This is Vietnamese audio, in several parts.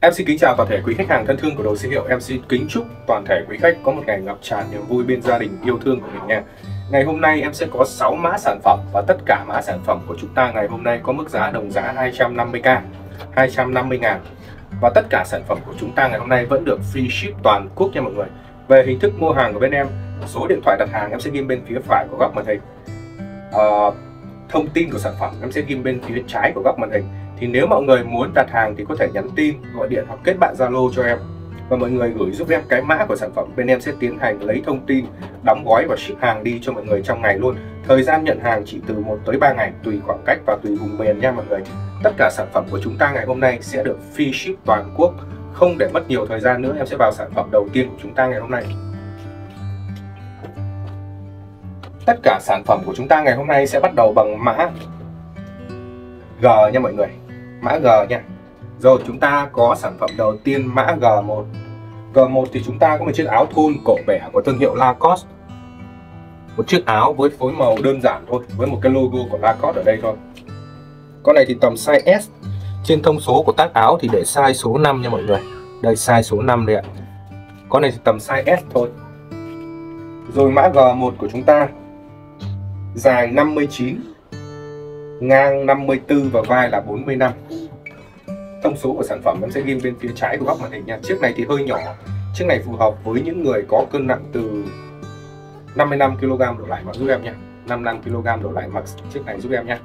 Em xin kính chào toàn thể quý khách hàng thân thương của Đồ Siêu Hiệu. Em xin kính chúc toàn thể quý khách có một ngày ngập tràn niềm vui bên gia đình yêu thương của mình nha. Ngày hôm nay em sẽ có 6 mã sản phẩm và tất cả mã sản phẩm của chúng ta ngày hôm nay có mức giá đồng giá 250k, 250.000. Và tất cả sản phẩm của chúng ta ngày hôm nay vẫn được free ship toàn quốc nha mọi người. Về hình thức mua hàng của bên em, số điện thoại đặt hàng em sẽ ghi bên phía phải của góc màn hình. Thông tin của sản phẩm em sẽ ghi bên phía trái của góc màn hình. Thì nếu mọi người muốn đặt hàng thì có thể nhắn tin, gọi điện hoặc kết bạn Zalo cho em. Và mọi người gửi giúp em cái mã của sản phẩm, bên em sẽ tiến hành lấy thông tin, đóng gói và ship hàng đi cho mọi người trong ngày luôn. Thời gian nhận hàng chỉ từ 1 tới 3 ngày, tùy khoảng cách và tùy vùng miền nha mọi người. Tất cả sản phẩm của chúng ta ngày hôm nay sẽ được free ship toàn quốc. Không để mất nhiều thời gian nữa, em sẽ vào sản phẩm đầu tiên của chúng ta ngày hôm nay. Tất cả sản phẩm của chúng ta ngày hôm nay sẽ bắt đầu bằng mã G nha mọi người. Mã G nha. Rồi chúng ta có sản phẩm đầu tiên mã G1. G1 thì chúng ta có một chiếc áo thun cổ bẻ của thương hiệu Lacoste. Một chiếc áo với phối màu đơn giản thôi, với một cái logo của Lacoste ở đây thôi. Con này thì tầm size S. Trên thông số của tác áo thì để size số 5 nha mọi người. Đây size số 5 đây ạ. Con này thì tầm size S thôi. Rồi mã G1 của chúng ta dài 59, ngang 54 và vai là 45. Thông số của sản phẩm em sẽ ghi bên phía trái của góc màn hình nha. Chiếc này thì hơi nhỏ. Chiếc này phù hợp với những người có cân nặng từ 55 kg đổ lại mặc giúp em nha. 55 kg đổ lại mặc chiếc này giúp em nha.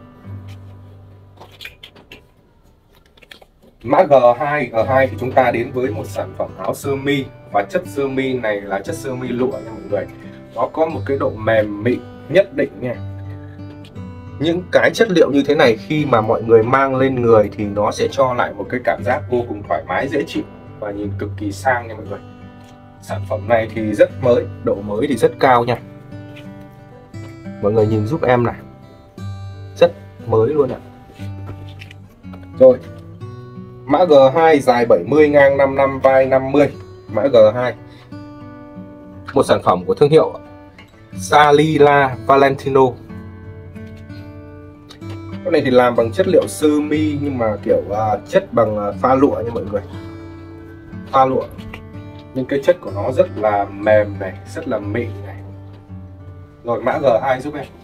Mã G2 thì chúng ta đến với một sản phẩm áo sơ mi, và chất sơ mi này là chất sơ mi lụa nha mọi người. Nó có một cái độ mềm mịn nhất định nha. Những cái chất liệu như thế này khi mà mọi người mang lên người thì nó sẽ cho lại một cái cảm giác vô cùng thoải mái, dễ chịu và nhìn cực kỳ sang nha mọi người. Sản phẩm này thì rất mới, độ mới thì rất cao nha. Mọi người nhìn giúp em này, rất mới luôn ạ. Rồi, mã G2 dài 70, ngang 55, vai 50. Mã G2, một sản phẩm của thương hiệu Salila Valentino. Con này thì làm bằng chất liệu sơ mi nhưng mà kiểu chất bằng pha lụa nha mọi người. Pha lụa. Nhưng cái chất của nó rất là mềm này, rất là mịn này. Rồi mã G2 giúp em.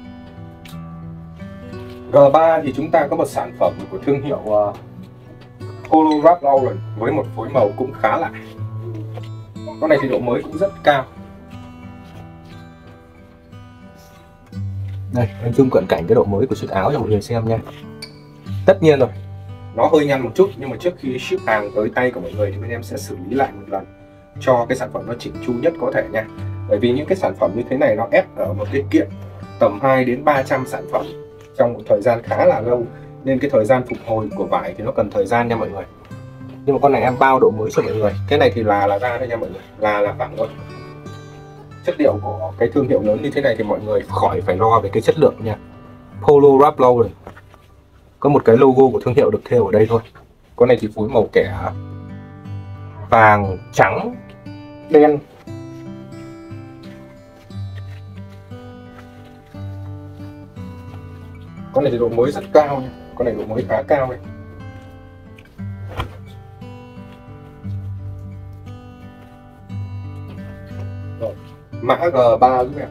G3 thì chúng ta có một sản phẩm của thương hiệu Polo Ralph Lauren với một phối màu cũng khá lạ. Con này thì độ mới cũng rất cao. Đây, em zoom cận cảnh cái độ mới của chiếc áo cho mọi người xem nha. Tất nhiên rồi, nó hơi nhăn một chút, nhưng mà trước khi ship hàng tới tay của mọi người thì bên em sẽ xử lý lại một lần cho cái sản phẩm nó chỉnh chu nhất có thể nha. Bởi vì những cái sản phẩm như thế này nó ép ở một cái kiện tầm 2 đến 300 sản phẩm trong một thời gian khá là lâu, nên cái thời gian phục hồi của vải thì nó cần thời gian nha mọi người. Nhưng mà con này em bao độ mới cho mọi người. Cái này thì là ra thôi nha mọi người, là phẳng thôi. Chất liệu của cái thương hiệu lớn như thế này thì mọi người khỏi phải lo về cái chất lượng nha. Polo Ralph Lauren, có một cái logo của thương hiệu được thêu ở đây thôi. Con này thì phối màu kẻ vàng, trắng, đen. Con này thì độ mới rất cao nha. Con này độ mới khá cao này. Rồi, mã G3 giúp em.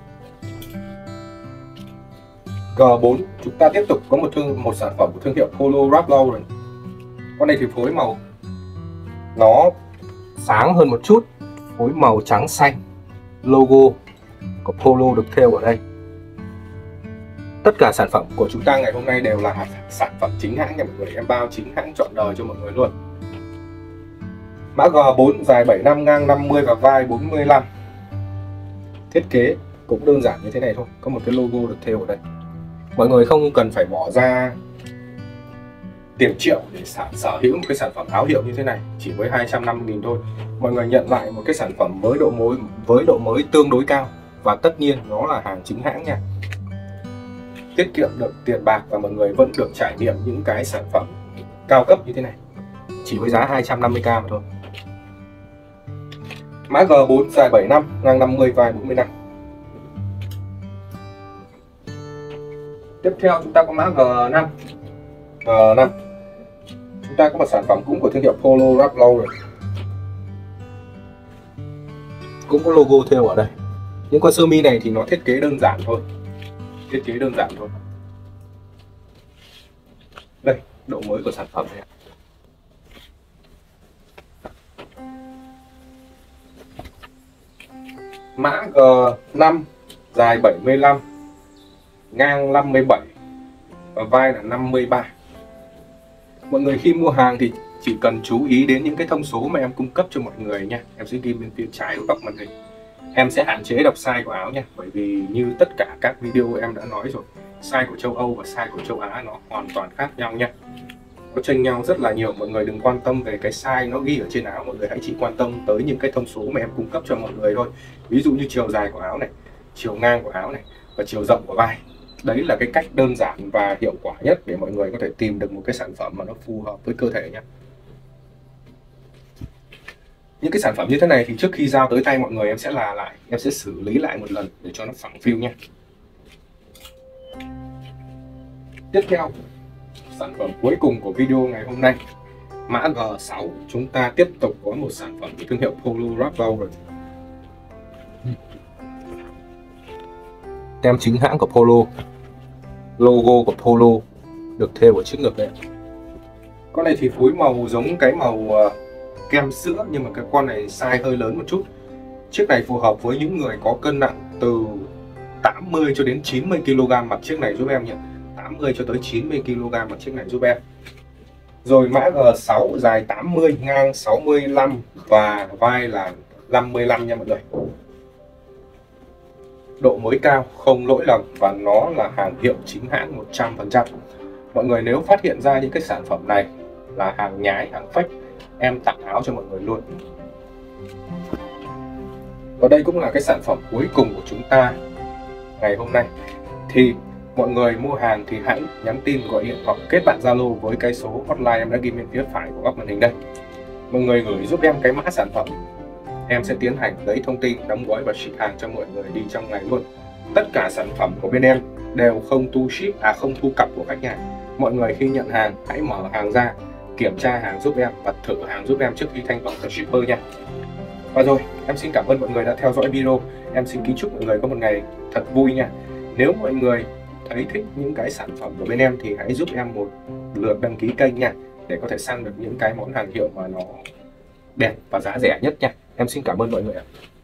G4 chúng ta tiếp tục có một sản phẩm của thương hiệu Polo Ralph Lauren. Con này thì phối màu nó sáng hơn một chút, phối màu trắng xanh, logo của Polo được thêu ở đây. Tất cả sản phẩm của chúng ta ngày hôm nay đều là sản phẩm chính hãng nha mọi người. Em bao chính hãng trọn đời cho mọi người luôn. Mã G4 dài 75, ngang 50 và vai 45. Thiết kế cũng đơn giản như thế này thôi, có một cái logo được thêu ở đây. Mọi người không cần phải bỏ ra tiền triệu để sở hữu một cái sản phẩm áo hiệu như thế này, chỉ với 250.000 thôi. Mọi người nhận lại một cái sản phẩm với độ mới tương đối cao, và tất nhiên nó là hàng chính hãng nha. Tiết kiệm được tiền bạc và mọi người vẫn được trải nghiệm những cái sản phẩm cao cấp như thế này, chỉ với giá 250k mà thôi. Mã G4 dài 75, ngang 50, vai 45. Tiếp theo chúng ta có mã G5. Chúng ta có một sản phẩm cũng của thương hiệu Polo Ralph Lauren, cũng có logo theo ở đây. Những con sơ mi này thì nó thiết kế đơn giản thôi, Đây, độ mới của sản phẩm này. Mã G5, dài 75, ngang 57 và vai là 53. Mọi người khi mua hàng thì chỉ cần chú ý đến những cái thông số mà em cung cấp cho mọi người nha. Em sẽ ghi bên phía trái của góc màn hình. Em sẽ hạn chế đọc size của áo nha, bởi vì như tất cả các video em đã nói rồi, size của châu Âu và size của châu Á nó hoàn toàn khác nhau nha. Nó chênh nhau rất là nhiều. Mọi người đừng quan tâm về cái size nó ghi ở trên áo, mọi người hãy chỉ quan tâm tới những cái thông số mà em cung cấp cho mọi người thôi. Ví dụ như chiều dài của áo này, chiều ngang của áo này và chiều rộng của vai. Đấy là cái cách đơn giản và hiệu quả nhất để mọi người có thể tìm được một cái sản phẩm mà nó phù hợp với cơ thể nhé. Những cái sản phẩm như thế này thì trước khi giao tới tay mọi người em sẽ lại, em sẽ xử lý lại một lần để cho nó phẳng phiu nha. Tiếp theo, sản phẩm cuối cùng của video ngày hôm nay, mã G6, chúng ta tiếp tục có một sản phẩm của thương hiệu Polo Ralph Lauren. Tem chính hãng của Polo, logo của Polo được thêu ở trước ngực đây. Con này thì phối màu giống cái màu kem sữa, nhưng mà cái con này size hơi lớn một chút. Chiếc này phù hợp với những người có cân nặng từ 80 cho đến 90 kg mặc chiếc này giúp em nhé. 80 cho tới 90 kg mặc chiếc này giúp em. Rồi mã G6, dài 80, ngang 65 và vai là 55 nha mọi người. Độ mới cao, không lỗi lầm và nó là hàng hiệu chính hãng 100%. Mọi người nếu phát hiện ra những cái sản phẩm này là hàng nhái, hàng fake, em tặng áo cho mọi người luôn. Và đây cũng là cái sản phẩm cuối cùng của chúng ta ngày hôm nay. Thì mọi người mua hàng thì hãy nhắn tin, gọi điện hoặc kết bạn Zalo với cái số hotline em đã ghi bên phía phải của góc màn hình đây. Mọi người gửi giúp em cái mã sản phẩm, em sẽ tiến hành lấy thông tin, đóng gói và ship hàng cho mọi người đi trong ngày luôn. Tất cả sản phẩm của bên em đều không thu ship, không thu cặp của khách hàng. Mọi người khi nhận hàng hãy mở hàng ra, kiểm tra hàng giúp em và thử hàng giúp em trước khi thanh toán cho shipper nha. Và rồi, em xin cảm ơn mọi người đã theo dõi video. Em xin kính chúc mọi người có một ngày thật vui nha. Nếu mọi người thấy thích những cái sản phẩm của bên em thì hãy giúp em một lượt đăng ký kênh nha, để có thể săn được những cái món hàng hiệu mà nó đẹp và giá rẻ nhất nha. Em xin cảm ơn mọi người ạ.